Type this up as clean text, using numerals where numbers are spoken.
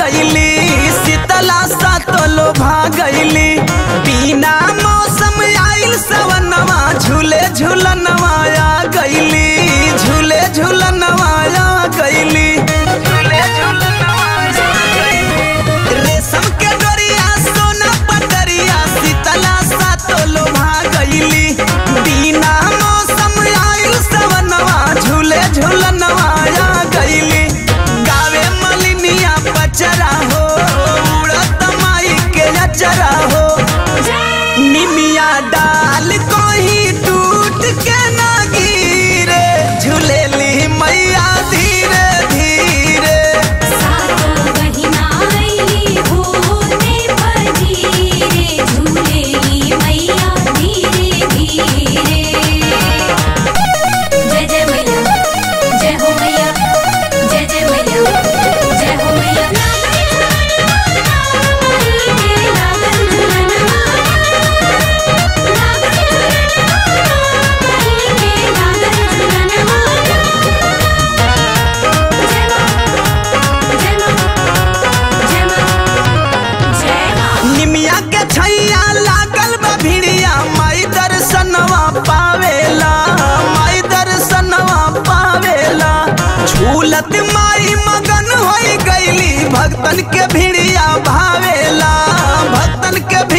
गईली, शीतला सातलो भागली। बिना मौसम आइल सवनवा, झूले झूलनवा आ गईली, झूले झूलनवा आ गईली, झूले झूलनवा आ गईली। रेशम के डोरिया सोना पटरिया, शीतला सातलो भागली। बिना मौसम आइल सवनवा, झूले झूलनवा आ गईली। गावे मलिनिया पचरा हो, उड़त माई के अचरा हो। निमिया डाल कोही टूट के ना गिरे, झूलेली मैया धीरे धीरे। सातो बहिना आइली होते फजीरे, झूलेली मैया धीरे धीरे। जय जय मैया, जय हो मैया, जय जय मैया, जय हो मैया। निमिया के छैया लागल बा भिड़िया, माई दर्शनवा पावेला, माई दर्शनवा पावेला। झूलत माई मगन होई गईली, भक्तन के भिड़िया भावेला, भक्तन के